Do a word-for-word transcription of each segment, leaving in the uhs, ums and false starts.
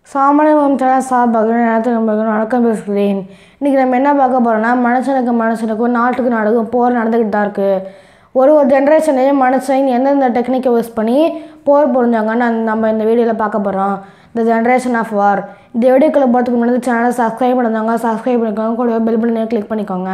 சாமானியம் சேனல் சார்பாக வணக்கம் பேசுகிறேன். இன்றைக்கி நம்ம என்ன பார்க்க போகிறோம்னா, மனுஷனுக்கு மனுஷனுக்கும் நாட்டுக்கு நாடுக்கும் போர் நடந்துக்கிட்டு தான் இருக்குது. ஒரு ஒரு ஜென்ரேஷன்லேயும் மனுஷன் எந்தெந்த டெக்னிக்கை யூஸ் பண்ணி போர் புரிஞ்சாங்கன்னு நம்ம இந்த வீடியோவில் பார்க்க போகிறோம். The generation of war. இந்த வீடியோக்குள்ளே போகிறதுக்கு முன்னாடி சேனலை சப்ஸ்கிரைப் பண்ணுவாங்க, சப்ஸ்கிரைப் பண்ணிக்கோங்க, கூட பெல் பட்டனை கிளிக் பண்ணிக்கோங்க.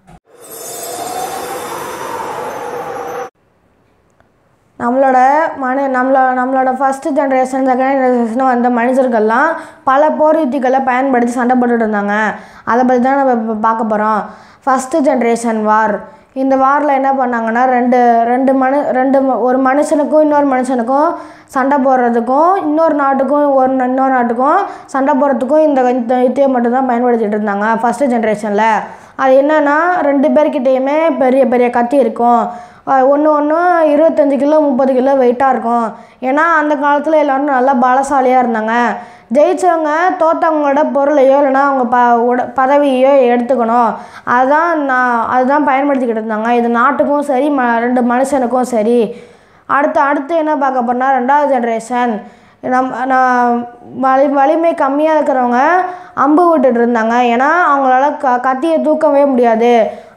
நம்மளோட மனு நம்மள நம்மளோட ஃபஸ்ட்டு ஜென்ரேஷன் செகண்ட் ஜென்ரேஷன் வந்த மனிதர்கள்லாம் பல போர் யுத்திகளை பயன்படுத்தி சண்டை போட்டுட்டு இருந்தாங்க. அதை பற்றி தான் நம்ம இப்போ பார்க்க போகிறோம். First generation war. இந்த வாரில் என்ன பண்ணாங்கன்னா, ரெண்டு ரெண்டு மனு ரெண்டு ஒரு மனுஷனுக்கும் இன்னொரு மனுஷனுக்கும் சண்டை போடுறதுக்கும், இன்னொரு நாட்டுக்கும் ஒரு இன்னொரு நாட்டுக்கும் சண்டை போடுறதுக்கும் இந்த இந்த யுத்தியை மட்டும்தான் பயன்படுத்திகிட்டு இருந்தாங்க ஃபஸ்ட்டு ஜென்ரேஷனில். அது என்னென்னா, ரெண்டு பேர்கிட்டையுமே பெரிய பெரிய கத்தி இருக்கும். ஒன்று ஒன்று இருபத்தஞ்சி கிலோ முப்பது கிலோ வெயிட்டாக இருக்கும். ஏன்னா அந்த காலத்தில் எல்லோரும் நல்லா பலசாலியாக இருந்தாங்க. ஜெயித்தவங்க தோற்றவங்களோட பொருளையோ இல்லைனா அவங்க ப உட பதவியோ எடுத்துக்கணும். அதுதான் நான் அதுதான் பயன்படுத்திக்கிட்டு இருந்தாங்க. இது நாட்டுக்கும் சரி, ம ரெண்டு மனுஷனுக்கும் சரி. அடுத்து அடுத்து என்ன பார்க்க போகிறோம்னா, ரெண்டாவது ஜென்ரேஷன். நம் நான் வலி வலிமை கம்மியாக இருக்கிறவங்க அம்பு விட்டுட்டு இருந்தாங்க. ஏன்னா அவங்களால க கத்தியை தூக்கவே முடியாது.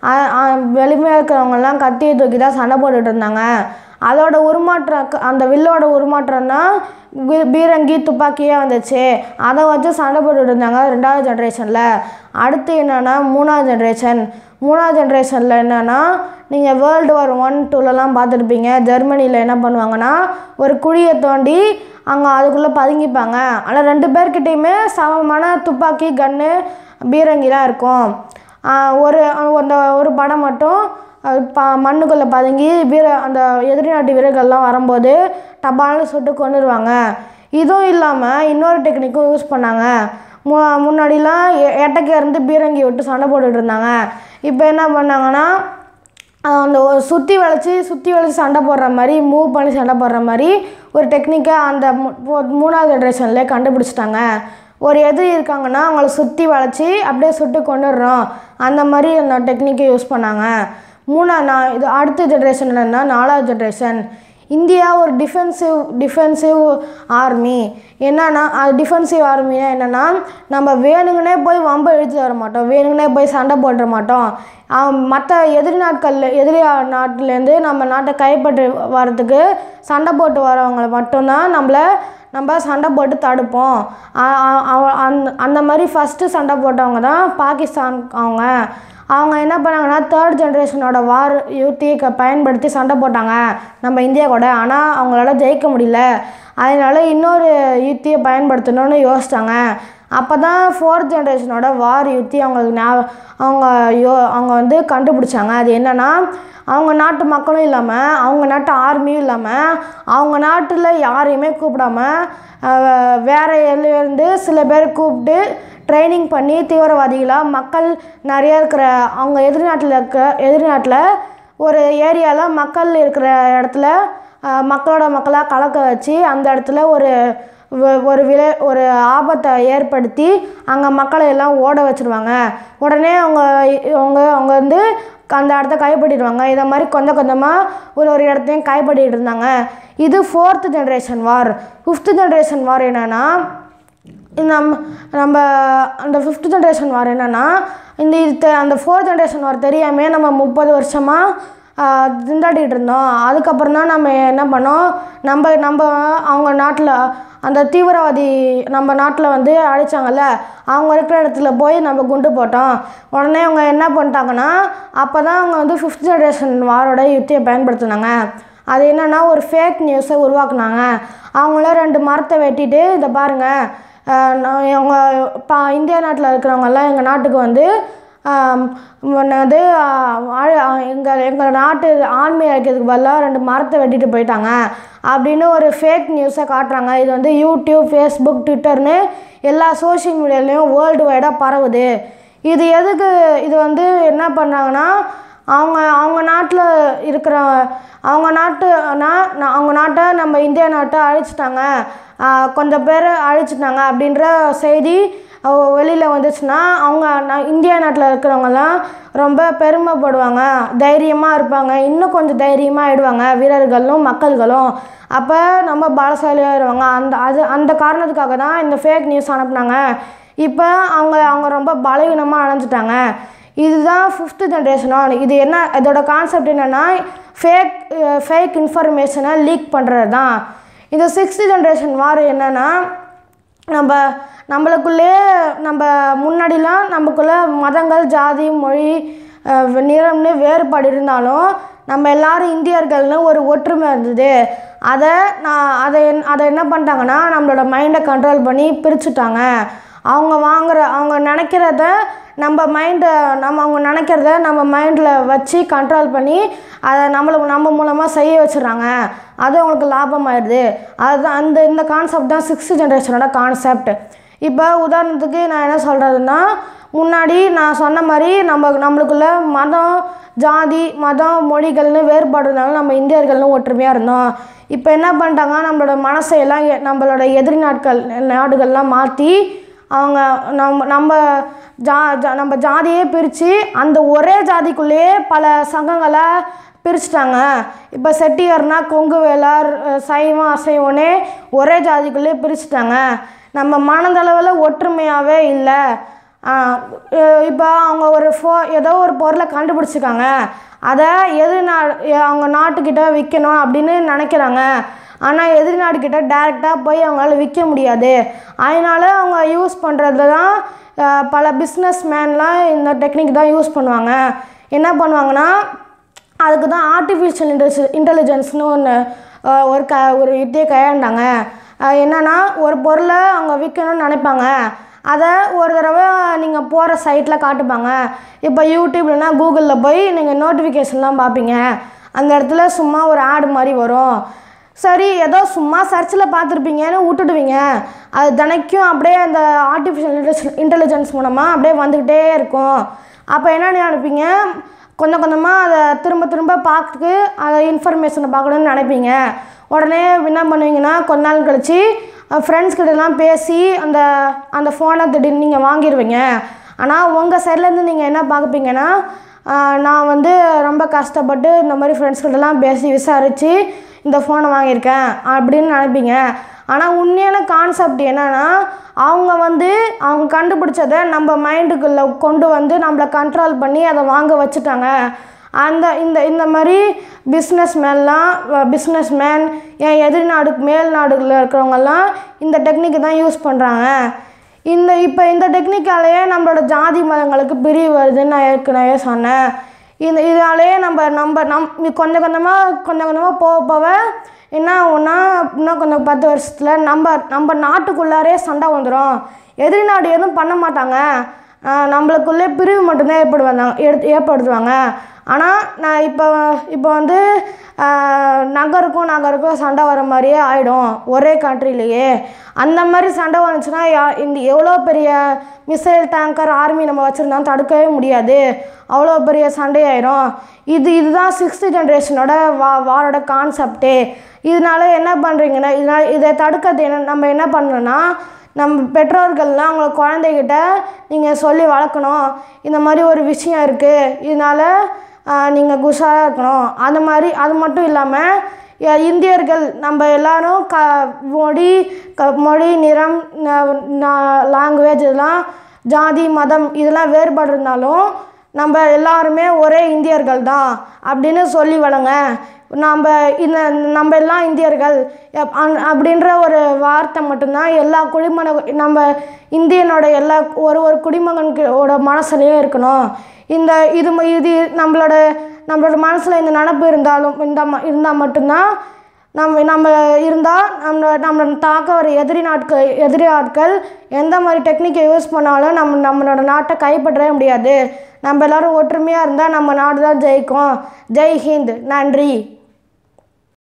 வலிமையாக இருக்கிறவங்கெல்லாம் கத்தியை தூக்கி தான் சண்டை போட்டுட்டு இருந்தாங்க. அதோட உருமாற்றம், அந்த வில்லோட உருமாற்றம்னா பீரங்கி துப்பாக்கியே வந்துச்சு. அதை வச்சு சண்டை போட்டுட்டு இருந்தாங்க ரெண்டாவது ஜென்ரேஷனில். அடுத்து என்னென்னா, மூணாவது ஜென்ரேஷன். மூணாவது ஜென்ரேஷனில் என்னென்னா, நீங்கள் வேர்ல்டு வார் ஒன் டூலெலாம் பார்த்துருப்பீங்க. ஜெர்மனியில் என்ன பண்ணுவாங்கன்னா, ஒரு குழியை தோண்டி அங்கே அதுக்குள்ளே பதுங்கிப்பாங்க. ஆனால் ரெண்டு பேர்கிட்டையுமே சமமான துப்பாக்கி, கன்று, பீரங்கிலாம் இருக்கும். ஒரு அந்த ஒரு படம் மட்டும் ப மண்ணுக்குள்ளே பதுங்கி வீர அந்த எதிரி நாட்டு வீரர்கள்லாம் வரும்போது டபால்னு சுட்டு கொண்டுருவாங்க. இதுவும் இல்லாமல் இன்னொரு டெக்னிக்கும் யூஸ் பண்ணாங்க. மு முன்னாடிலாம் எட்டக்கே இருந்து பீரங்கி விட்டு சண்டை போட்டுட்டு இருந்தாங்க. இப்போ என்ன பண்ணாங்கன்னா, அந்த சுற்றி வளைச்சி சுற்றி வளைச்சி சண்டை போடுற மாதிரி, மூவ் பண்ணி சண்டை போடுற மாதிரி ஒரு டெக்னிக்கை அந்த மூணாவது ஜென்ரேஷன்லேயே கண்டுபிடிச்சிட்டாங்க. ஒரு எதிரி இருக்காங்கன்னா அவங்கள சுற்றி வளைச்சி அப்படியே சுட்டு கொண்டுடுறோம். அந்த மாதிரி அந்த டெக்னிக்கை யூஸ் பண்ணாங்க. மூணா நான் இது அடுத்த ஜென்ரேஷன் என்னென்னா, நாலாவது ஜென்ரேஷன். இந்தியா ஒரு டிஃபென்சிவ் டிஃபென்சிவ் ஆர்மி. என்னென்னா, அது டிஃபென்சிவ் ஆர்மினா என்னென்னா, நம்ம வேணுங்கன்னே போய் வம்பை இழுத்து வர மாட்டோம், வேணுங்கன்னே போய் சண்டை போட்டுற மாட்டோம். மற்ற எதிரி நாட்களில் எதிரி நாட்டிலேருந்து நம்ம நாட்டை கைப்பற்றி வர்றதுக்கு சண்டை போட்டு வரவங்களை மட்டும்தான் நம்மளை நம்ம சண்டை போட்டு தடுப்போம். அந்த அந்த மாதிரி ஃபஸ்ட்டு சண்டை போட்டவங்க தான் பாகிஸ்தான். அவங்க அவங்க என்ன பண்ணாங்கன்னா, தேர்ட் ஜென்ரேஷனோட வார் யுத்தியை பயன்படுத்தி சண்டை போட்டாங்க நம்ம இந்தியா கூட. ஆனால் அவங்களால ஜெயிக்க முடியல. அதனால இன்னொரு யுத்தியை பயன்படுத்தணும்னு யோசித்தாங்க. அப்போ தான் ஃபோர்த் ஜென்ரேஷனோட வார் யுத்தி அவங்களுக்கு ஞாபகம் அவங்க யோ அவங்க வந்து கண்டுபிடிச்சாங்க. அது என்னென்னா, அவங்க நாட்டு மக்களும் இல்லாமல், அவங்க நாட்டு ஆர்மியும் இல்லாமல், அவங்க நாட்டில் யாரையுமே கூப்பிடாம வேறு எல்லையிலேருந்து சில பேர் கூப்பிட்டு ட்ரைனிங் பண்ணி தீவிரவாதிகளாக மக்கள் நிறையா இருக்கிற அவங்க எதிரி நாட்டில் இருக்க எதிரி நாட்டில் ஒரு ஏரியாவில் மக்கள் இருக்கிற இடத்துல மக்களோட மக்களாக கலக்க வச்சு அந்த இடத்துல ஒரு ஒரு விலை ஒரு ஆபத்தை ஏற்படுத்தி அங்கே மக்களை எல்லாம் ஓட வச்சுருவாங்க. உடனே அவங்க அவங்க அவங்க வந்து அந்த இடத்த கைப்பற்றிடுவாங்க. இதை மாதிரி கொஞ்சம் கொஞ்சமாக ஒரு ஒரு இடத்தையும் கைப்பற்றிட்டு இருந்தாங்க. இது fourth generation war. Fifth generation war என்னென்னா, நம்ம நம்ம அந்த ஃபிஃப்த்து ஜென்ரேஷன் வார் என்னென்னா, இந்த இது அந்த ஃபோர்த் ஜென்ரேஷன் வார் தெரியாமல் நம்ம முப்பது வருஷமாக திண்டாடிட்டு இருந்தோம். அதுக்கப்புறம் தான் நம்ம என்ன பண்ணோம், நம்ம நம்ம அவங்க நாட்டில் அந்த தீவிரவாதி நம்ம நாட்டில் வந்து அழிச்சாங்கல்ல, அவங்க இருக்கிற இடத்துல போய் நம்ம குண்டு போட்டோம். உடனே அவங்க என்ன பண்ணிட்டாங்கன்னா, அப்போ தான் அவங்க வந்து ஃபிஃப்த் ஜென்ரேஷன் வாரோட யுத்தியை பயன்படுத்தினாங்க. அது என்னென்னா, ஒரு ஃபேக் நியூஸை உருவாக்குனாங்க. அவங்கள ரெண்டு மரத்தை வெட்டிட்டு, இதை பாருங்கள், அவங்க இப்போ இந்தியா நாட்டில் இருக்கிறவங்கெல்லாம் எங்கள் நாட்டுக்கு வந்து அது எங்கள் எங்கள் நாட்டு ஆர்மி அழைக்கிறதுக்கு பதிலாக ரெண்டு மரத்தை வெட்டிட்டு போயிட்டாங்க அப்படின்னு ஒரு ஃபேக் நியூஸை காட்டுறாங்க. இது வந்து யூடியூப், ஃபேஸ்புக், ட்விட்டர்னு எல்லா சோஷியல் மீடியாலேயும் வேர்ல்டு வைடாக பரவுது. இது எதுக்கு இது வந்து என்ன பண்ணுறாங்கன்னா, அவங்க அவங்க நாட்டில் இருக்கிற அவங்க நாட்டுனா அவங்க நாட்டை நம்ம இந்தியா நாட்டை அழிச்சிட்டாங்க, கொஞ்சம் பேர் அழிச்சிட்டாங்க அப்படின்ற செய்தி வெளியில் வந்துச்சுன்னா அவங்க நான் இந்தியா நாட்டில் இருக்கிறவங்கலாம் ரொம்ப பெருமைப்படுவாங்க, தைரியமாக இருப்பாங்க, இன்னும் கொஞ்சம் தைரியமாக ஆகிடுவாங்க வீரர்களும் மக்கள்களும். அப்போ நம்ம பலசாலியாக ஆயிடுவாங்க. அந்த அது அந்த காரணத்துக்காக தான் இந்த ஃபேக் நியூஸ் அனுப்புனாங்க. இப்போ அவங்க அவங்க ரொம்ப பலவீனமாக அடைஞ்சிட்டாங்க. இதுதான் ஃபிஃப்த்து ஜென்ரேஷனோ. இது என்ன, இதோட கான்செப்ட் என்னென்னா ஃபேக் ஃபேக் இன்ஃபர்மேஷனை லீக் பண்ணுறது தான். இந்த சிக்ஸ்த்து ஜென்ரேஷன் வார் என்னென்னா, நம்ம நம்மளுக்குள்ளே நம்ம முன்னாடிலாம் நமக்குள்ளே மதங்கள், ஜாதி, மொழி, நிறம்னு வேறுபாடு இருந்தாலும் நம்ம எல்லோரும் இந்தியர்கள்னு ஒரு ஒற்றுமை இருந்தது. அதை நான் அதை அதை என்ன பண்ணிட்டாங்கன்னா நம்மளோட மைண்டை கண்ட்ரோல் பண்ணி பிரிச்சுட்டாங்க. அவங்க வாங்குகிற அவங்க நினைக்கிறத நம்ம மைண்டை நம்ம அவங்க நினைக்கிறத நம்ம மைண்டில் வச்சு கண்ட்ரோல் பண்ணி அதை நம்மளை நம்ம மூலமாக செய்ய வச்சுட்றாங்க. அது அவங்களுக்கு லாபமாயிடுது. அதுதான் அந்த இந்த கான்செப்ட் தான் சிக்ஸ்த்து ஜென்ரேஷனோட கான்செப்ட். இப்போ உதாரணத்துக்கு நான் என்ன சொல்கிறதுன்னா, முன்னாடி நான் சொன்ன மாதிரி நம்ம நம்மளுக்குள்ள மதம், ஜாதி, மதம், மொழிகள்னு வேறுபாடு இருந்தாலும் நம்ம இந்தியர்கள்னு ஒற்றுமையாக இருந்தோம். இப்போ என்ன பண்ணிட்டாங்க, நம்மளோட மனசையெல்லாம் நம்மளோட எதிரி நாட்கள் நாடுகள்லாம் மாற்றி அவங்க நம்ம நம்ம ஜா ஜா நம்ம ஜாதியே பிரித்து அந்த ஒரே ஜாதிக்குள்ளேயே பல சங்கங்களை பிரிச்சுட்டாங்க. இப்போ செட்டியார்னா கொங்கு வேளார், சைவம், அசைவனே ஒரே ஜாதிக்குள்ளேயே பிரிச்சுட்டாங்க. நம்ம மனதளவில் ஒற்றுமையாகவே இல்லை. இப்போ அவங்க ஒரு ஃபோ ஏதோ ஒரு பொருளை கண்டுபிடிச்சிருக்காங்க, அதை எதிரி நா அவங்க நாட்டுக்கிட்ட விற்கணும் அப்படின்னு நினைக்கிறாங்க. ஆனால் எதிரி நாடுக்கிட்ட டேரெக்டாக போய் அவங்களால விற்க முடியாது. அதனால அவங்க யூஸ் பண்ணுறது தான் பல பிஸ்னஸ் மேன்லாம் இந்த டெக்னிக் தான் யூஸ் பண்ணுவாங்க. என்ன பண்ணுவாங்கன்னா, அதுக்கு தான் ஆர்டிஃபிஷியல் இன்டெலிஜெ இன்டெலிஜென்ஸ்னு ஒன்று ஒரு க ஒரு இதையே கையாண்டாங்க. என்னென்னா, ஒரு பொருளை அவங்க விற்கணும்னு நினைப்பாங்க. அதை ஒரு தடவை நீங்கள் போகிற சைட்டில் காட்டுப்பாங்க. இப்போ யூடியூப்லனா கூகுளில் போய் நீங்கள் நோட்டிஃபிகேஷன்லாம் பார்ப்பீங்க. அந்த இடத்துல சும்மா ஒரு ஆடு மாதிரி வரும். சரி, ஏதோ சும்மா சர்ச்சில் பார்த்துருப்பீங்கன்னு விட்டுடுவீங்க. அது தினைக்கும் அப்படியே அந்த ஆர்டிஃபிஷியல் இன்டெலிஜென்ஸ் மூலமாக அப்படியே வந்துக்கிட்டே இருக்கும். அப்போ என்ன நினைப்பீங்க, கொஞ்சம் கொஞ்சமாக அதை திரும்ப திரும்ப பார்த்துட்டு அதை இன்ஃபர்மேஷனை பார்க்கணுன்னு நினைப்பீங்க. உடனே என்ன பண்ணுவீங்கன்னா, கொஞ்ச நாள் கழித்து ஃப்ரெண்ட்ஸ் கிட்டலாம் பேசி அந்த அந்த ஃபோனை திடீர்னு நீங்கள் வாங்கிடுவீங்க. ஆனால் உங்கள் சைட்லேருந்து நீங்கள் என்ன பார்ப்பீங்கன்னா, நான் வந்து ரொம்ப கஷ்டப்பட்டு இந்த மாதிரி ஃப்ரெண்ட்ஸ் கிட்டலாம் பேசி விசாரித்து இந்த ஃபோனை வாங்கியிருக்கேன் அப்படின்னு நினைப்பீங்க. ஆனால் உண்மையான கான்செப்ட் என்னென்னா, அவங்க வந்து அவங்க கண்டுபிடிச்சதை நம்ம மைண்டுக்குள்ளே கொண்டு வந்து நம்மளை கண்ட்ரோல் பண்ணி அதை வாங்க வச்சுட்டாங்க. அந்த இந்த இந்த மாதிரி பிஸ்னஸ் மேன்லாம் பிஸ்னஸ் மேன் என் எதிரி நாடுக்கு மேல் நாடுகளில் இருக்கிறவங்கெல்லாம் இந்த டெக்னிக்கை தான் யூஸ் பண்ணுறாங்க. இந்த இப்போ இந்த டெக்னிக்காலேயே நம்மளோட ஜாதி மதங்களுக்கு பிரிவு வருதுன்னு நான் ஏற்கனவே சொன்னேன். இந்த இதாலேயே நம்ம நம்ம நம் கொஞ்சம் கொஞ்சமாக கொஞ்சம் கொஞ்சமாக போக போக என்ன ஆகும்னா, இன்னும் கொஞ்சம் பத்து வருஷத்தில் நம்ம நம்ம நாட்டுக்குள்ளாரே சண்டை வந்துடும். எதிரி நாடு எதுவும் பண்ண மாட்டாங்க, நம்மளுக்குள்ளே பிரிவு மட்டும்தான் ஏற்படுவாங்க எடுத்து ஏற்படுத்துவாங்க. ஆனால் நான் இப்போ இப்போ வந்து நகருக்கும் நகருக்கும் சண்டை வர மாதிரியே ஆகிடும் ஒரே கண்ட்ரிலேயே. அந்த மாதிரி சண்டை வந்துச்சுன்னா இந்த எவ்வளோ பெரிய மிசைல், டேங்கர், ஆர்மி நம்ம வச்சுருந்தாலும் தடுக்கவே முடியாது. அவ்வளோ பெரிய சண்டையாயிரும். இது இதுதான் சிக்ஸ்த்து ஜென்ரேஷனோட வா வாரோட கான்செப்டே. இதனால என்ன பண்ணுறீங்கன்னா, இதனால் இதை தடுக்கிறது என்ன நம்ம என்ன பண்ணணும்னா, நம்ம பெற்றோர்கள்லாம் அவங்கள குழந்தைகிட்ட நீங்கள் சொல்லி வளர்க்கணும். இந்த மாதிரி ஒரு விஷயம் இருக்குது, இதனால் நீங்கள் குஷாராக இருக்கணும். அந்த மாதிரி அது மட்டும் இல்லாமல் இந்தியர்கள் நம்ம எல்லோரும் க மொழி க மொழி நிறம், லாங்குவேஜ், இதெல்லாம் ஜாதி, மதம் இதெல்லாம் வேறுபாடு இருந்தாலும் நம்ம எல்லாருமே ஒரே இந்தியர்கள் தான் அப்படின்னு சொல்லி வளங்க. நம்ம இந்த நம்ம எல்லாம் இந்தியர்கள் அப்படின்ற ஒரு வார்த்தை மட்டும்தான் எல்லா குடிமக நம்ம இந்தியனோட எல்லா ஒரு ஒரு குடிமகனோட மனசுலேயும் இருக்கணும். இந்த இது இது நம்மளோட நம்மளோட மனசில் இந்த நினப்பு இருந்தாலும் இந்த இருந்தால் மட்டும்தான் நம்ம நம்ம இருந்தால் நம்ம நம்மளை தாக்க வர எதிரி நாட்கள் எதிரி ஆட்கள் எந்த மாதிரி டெக்னிக்கை யூஸ் பண்ணாலும் நம்ம நம்மளோட நாட்டை கைப்பற்றவே முடியாது. நம்ம எல்லோரும் ஒற்றுமையாக இருந்தால் நம்ம நாடு தான் ஜெயிக்கும். ஜெய் ஹிந்த். நன்றி.